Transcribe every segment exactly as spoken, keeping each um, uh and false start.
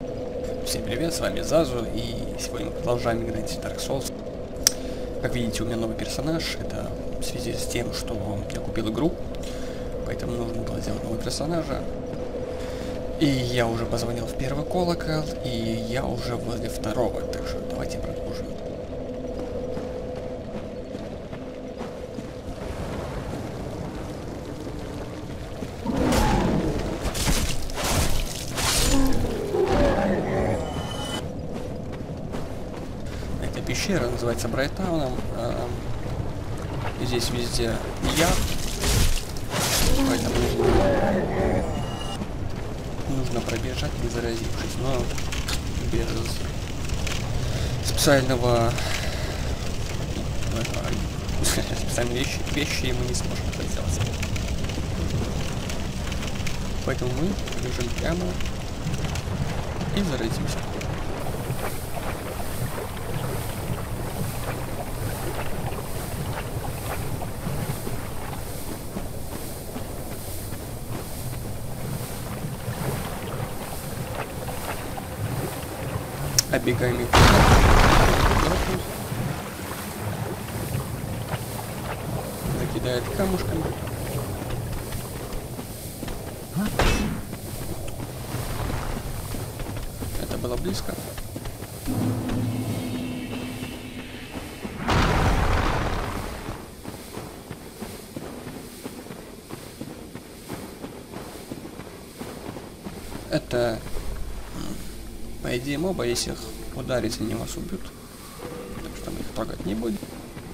Всем привет, с вами Зазу, и сегодня мы продолжаем играть в Dark Souls. Как видите, у меня новый персонаж, это в связи с тем, что я купил игру, поэтому нужно было сделать нового персонажа. И я уже позвонил в первый колокол, и я уже возле второго, так что давайте продолжим. Пещера называется Брайттауном. Э, здесь везде я, поэтому нужно пробежать, не заразившись, но без специального специальной вещи, вещи мы не сможем это сделать. Поэтому мы бежим прямо и заразимся. Оббегаем их. Закидает камушками. Это было близко. Это... По идее, моба, если их ударить, они вас убьют. Так что мы их трогать не будем.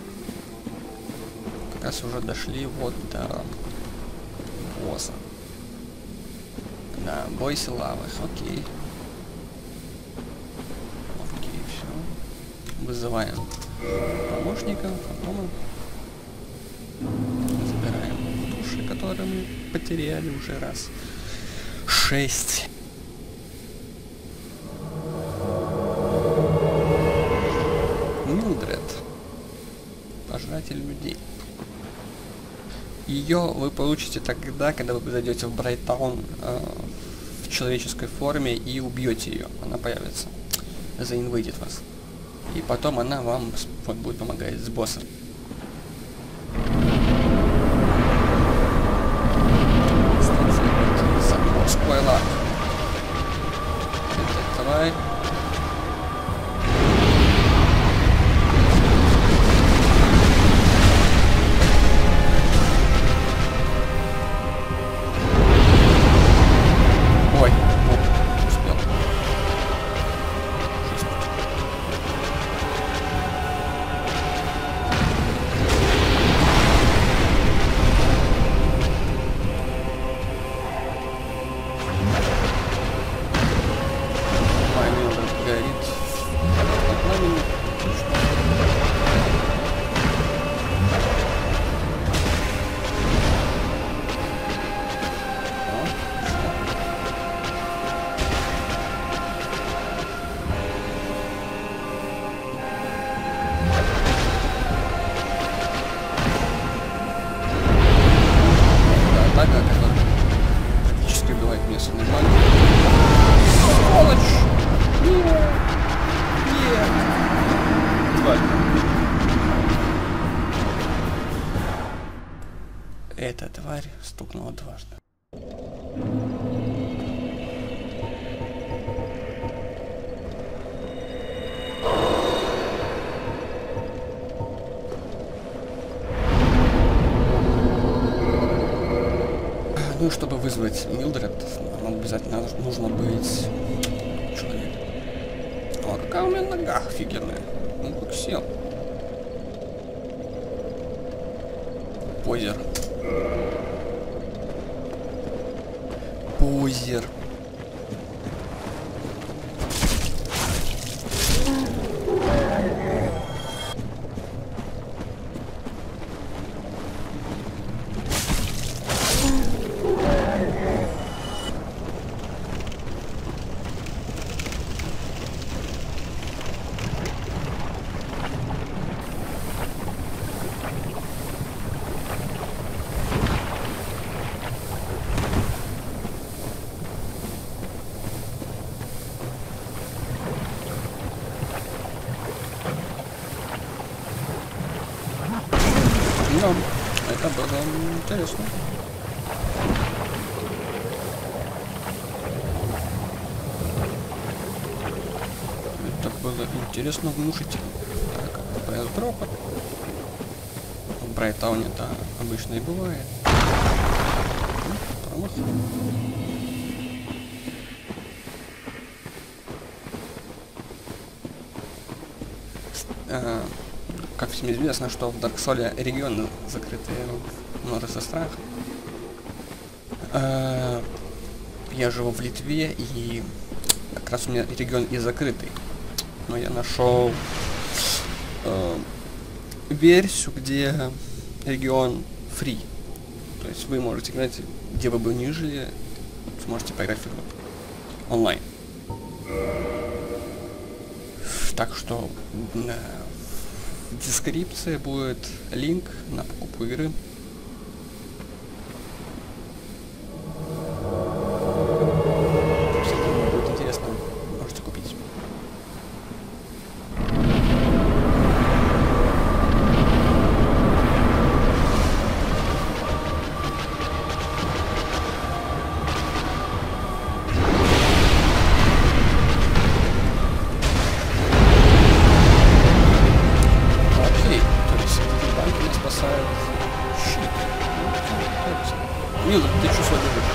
Как раз уже дошли вот до босса. Да, бойся лавы. Окей. Окей, все. Вызываем помощника, фантома. Забираем души, которые мы потеряли уже раз. Шесть. Милдред, пожиратель людей. Ее вы получите тогда, когда вы зайдете в Брайттаун э, в человеческой форме и убьете ее. Она появится, заинвейдит вас. И потом она вам вот, будет помогать с боссом. Спойлер. Давай. Эта тварь стукнула дважды. Ну, чтобы вызвать Милдред, нам обязательно нужно быть человек. О, какая у меня нога офигенная. Он как сел. Позер. Позер. было интересно. Это было интересно, внушительно. Так, ППС дропа. В Брайтауне это обычно и бывает. Промах. А, как всем известно, что в Dark Souls регионы закрытые, множество страха. А, я живу в Литве, и как раз у меня регион и закрытый. Но я нашел э, версию, где регион free. То есть вы можете играть, где вы бы ни жили, сможете поиграть в игру онлайн. Так что э, в дескрипции будет линк на покупку игры. Будет интересно, можете купить. Мила, ты что сегодня будешь?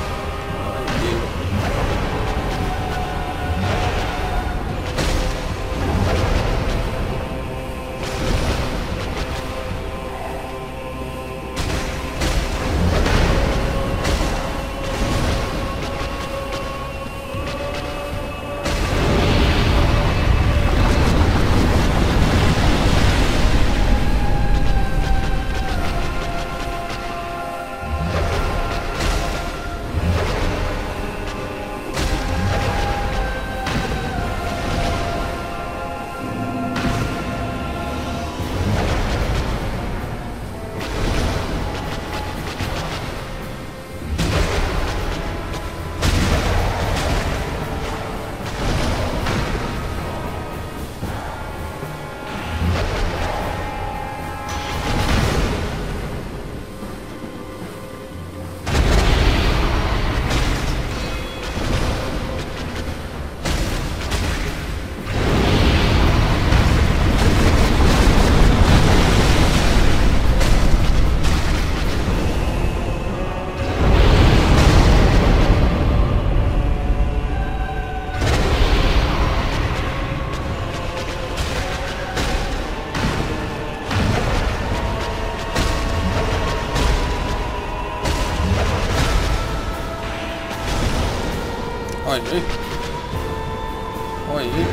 Ой, ой. Ой, ой.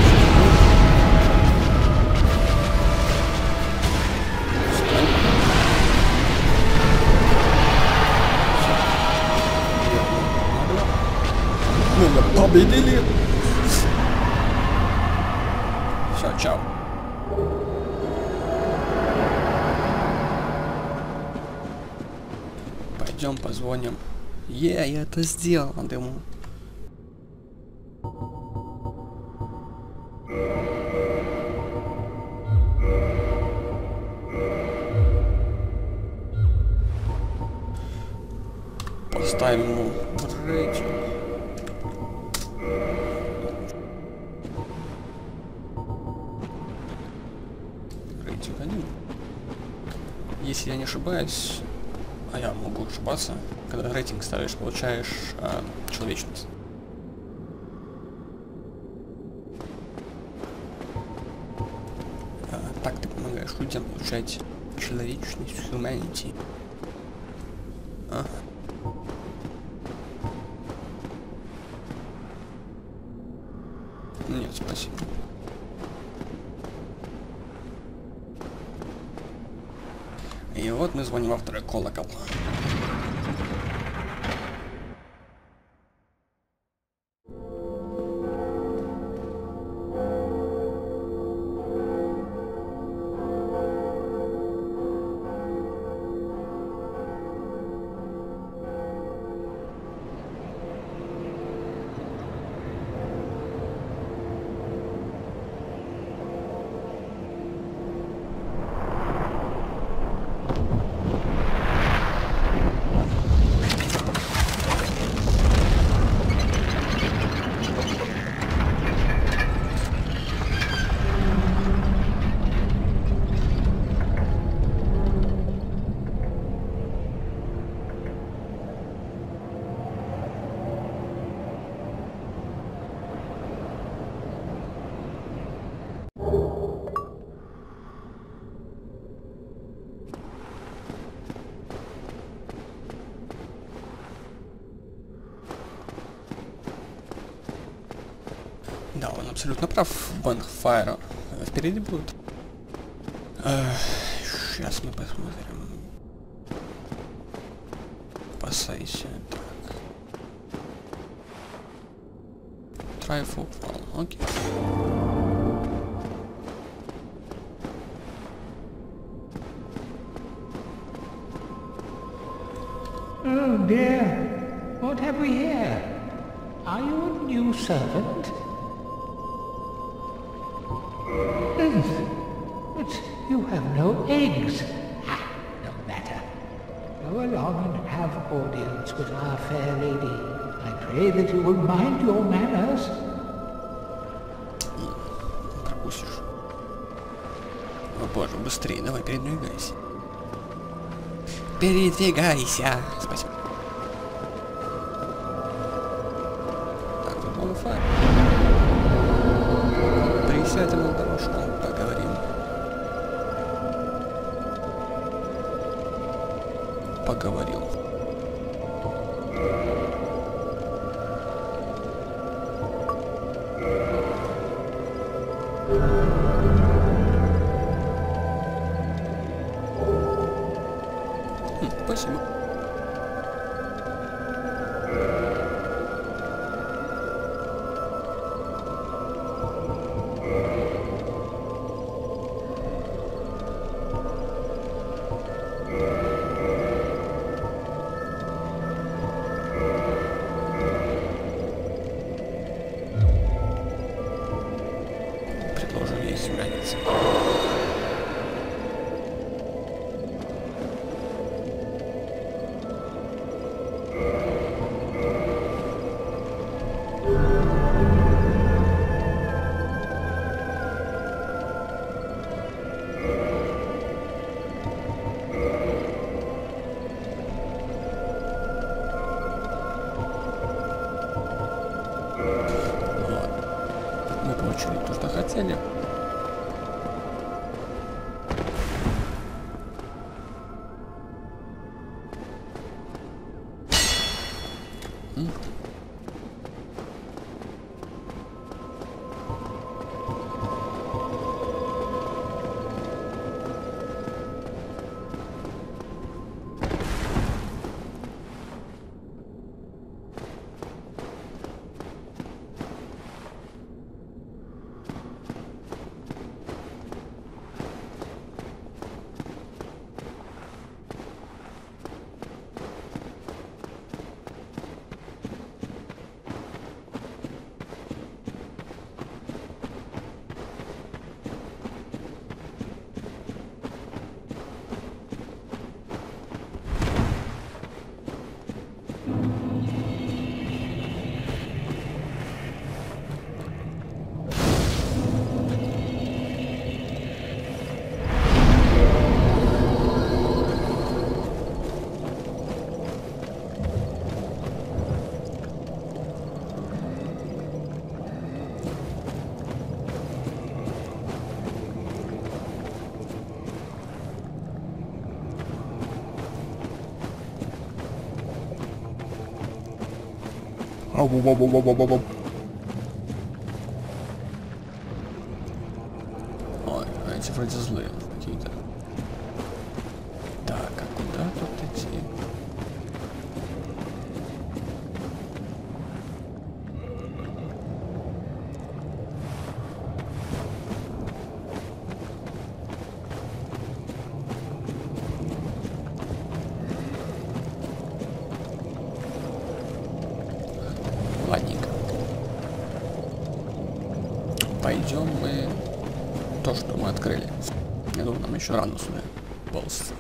Мы победили. Все, чао. Пойдем позвоним. Е, я это сделал, надо ему. Поставим ему рейтинг. Рейтинг один. Если я не ошибаюсь, а я могу ошибаться, когда рейтинг ставишь, получаешь а, человечность. А, так ты помогаешь людям получать человечность, humanity. А. Нет, спасибо. И вот мы звоним во второй колокол. Да, он абсолютно прав. Банкфайр впереди будет. Сейчас мы посмотрим. Спасайся. Так. Трайфл. Окей. Oh dear, what have we here? Are you a new servant? Yes, but you have no eggs. Ah, no matter. Go along and have audience with our fair lady. I pray that you will mind your manners. Пропустишь. О боже, быстрее, давай, передвигайся. Передвигайся. Спасибо. Так, тут Bonfire. Присядем на дорожку, поговорим. Поговорил. Хм, спасибо. Предложим ей измениться. Мы получили то, что хотели. М? Ау-бу-бу-бу-бу-бу-бу. Ой, а эти вроде злые какие-то. Так, а куда тут идти? Ладненько. Пойдем мы то, что мы открыли. Я думаю, нам еще рано сюда ползти.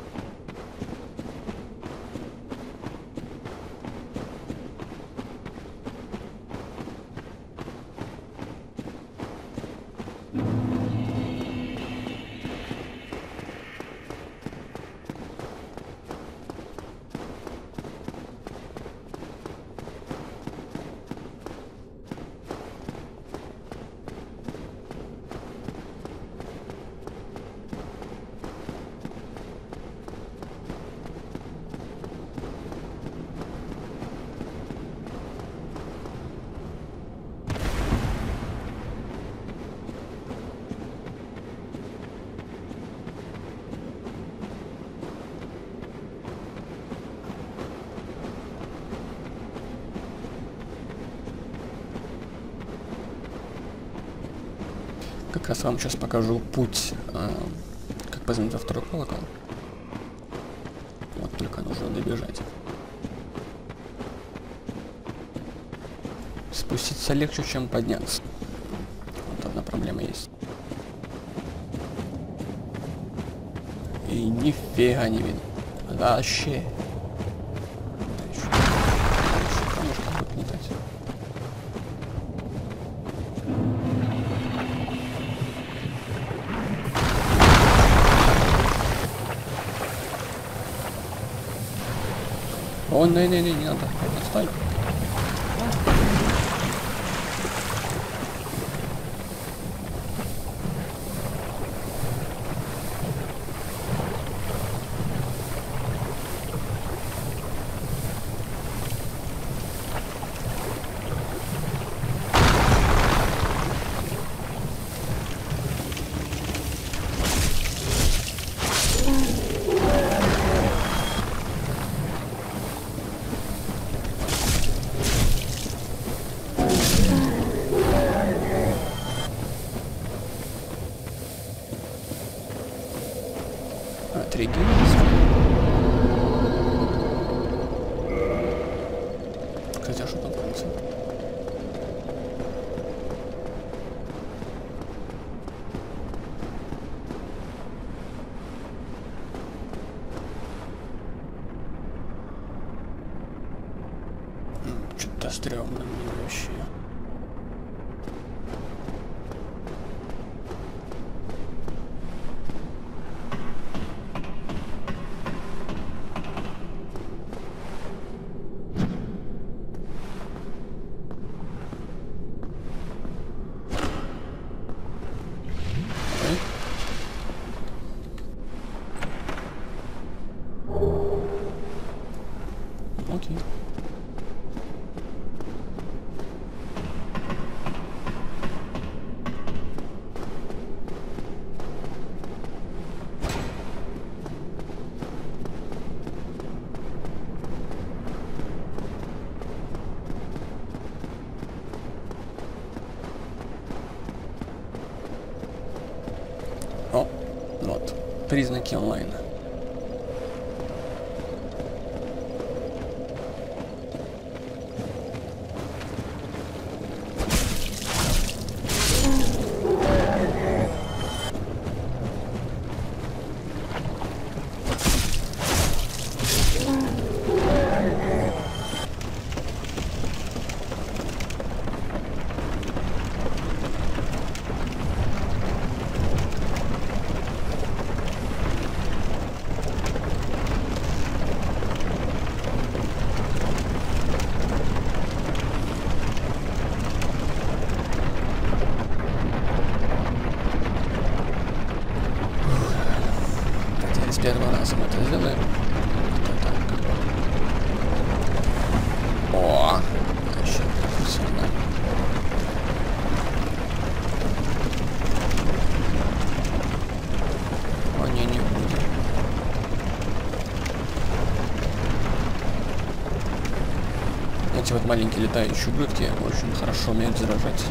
Как раз вам сейчас покажу путь, э, как позвонить во второй колокол. Вот только нужно добежать. Спуститься легче, чем подняться. Вот одна проблема есть. И нифига не видно. Вообще. Да еще, еще камушка будет летать. О, не-не-не, не надо. Отстань. Отрегенись. Кстати, а что там в конце? Что-то стрёмно мне вообще. Окей. О, вот, признаки онлайна. С первого раза мы это сделаем. О, вообще профессионально. О, не, не будет. Эти вот маленькие летающие ублюдки очень хорошо умеют заражать.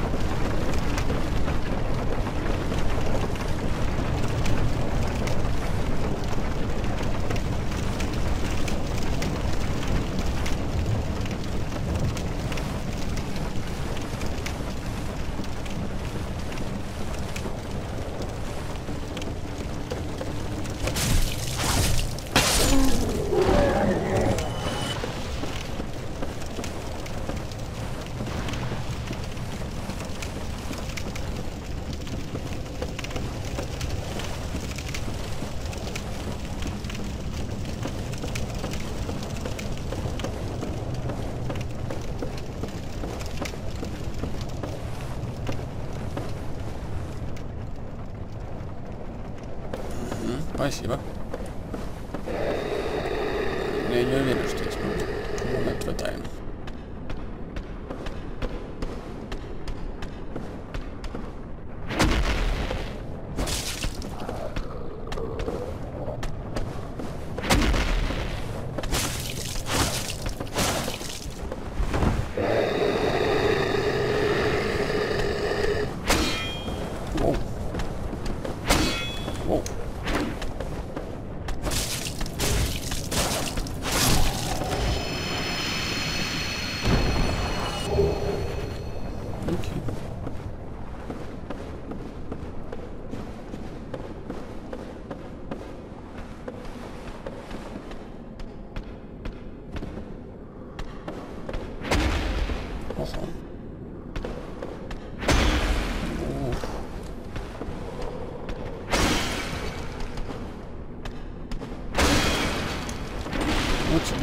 Спасибо. Я не уверен, что я смогу. Мы отватаем.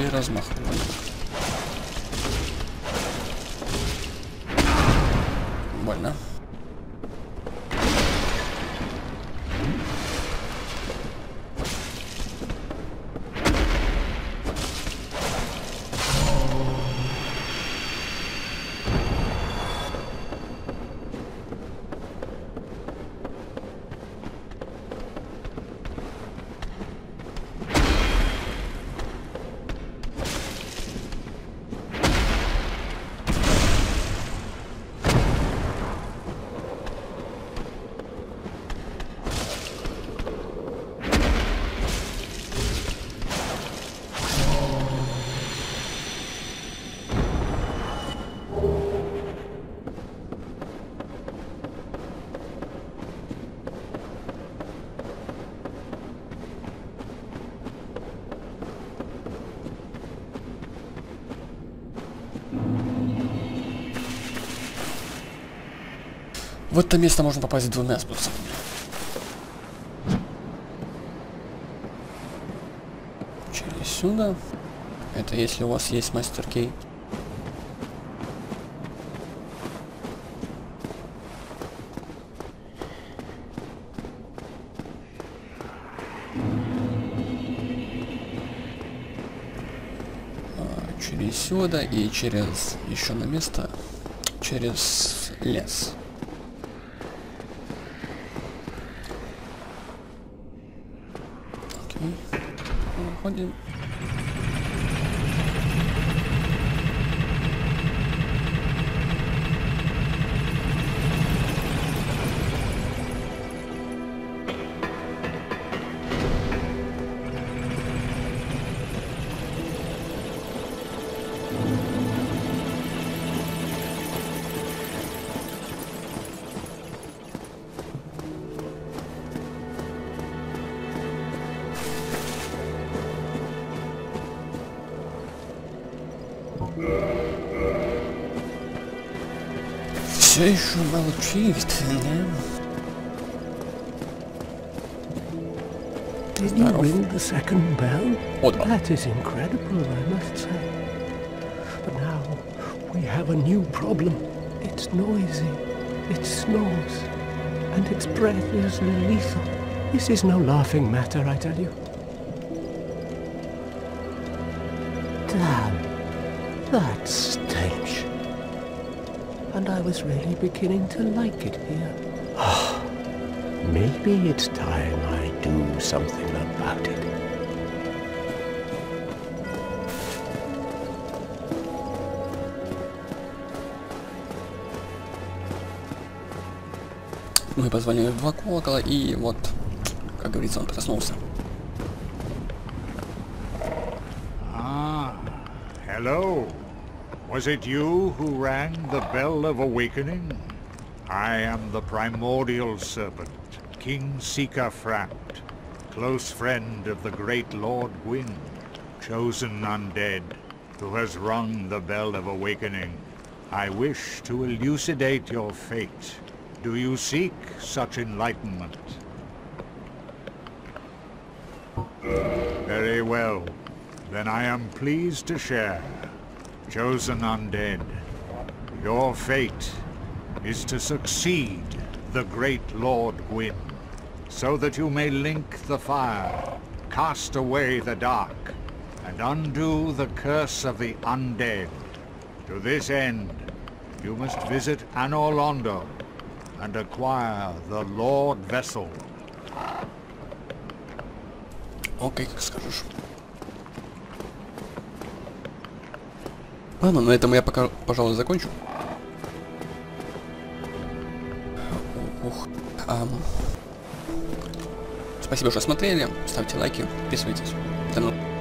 и размах. Больно. В это место можно попасть двумя способами. Через сюда. Это если у вас есть мастер кей. А, через сюда и через еще на место. Через лес. Выходим. Все еще молчит, да? Did you ring the second bell? Вот он. That is incredible, I must say. But now we have a new problem. It's noisy, it snores, and its breath is lethal. This is no laughing matter, I tell you. Damn, that stench. And I was really beginning to like it here. Maybe it's time I do something about it. Мы позвонили в два колокола, и вот, как говорится, он проснулся. Ah, hello. Was it you who rang the bell of awakening? I am the primordial serpent, King Sika Framt, close friend of the great Lord Gwyn, chosen undead, who has rung the bell of awakening. I wish to elucidate your fate. Do you seek such enlightenment? Very well. Then I am pleased to share. Chosen undead, your fate is to succeed the great Lord Gwyn, so that you may link the fire, cast away the dark, and undo the curse of the undead. To this end, you must visit Anor Londo and acquire the Lord Vessel. Окей, как скажешь. Ладно, на этом я пока, пожалуй, закончу. Ух. А... Спасибо, что смотрели. Ставьте лайки, подписывайтесь. До новых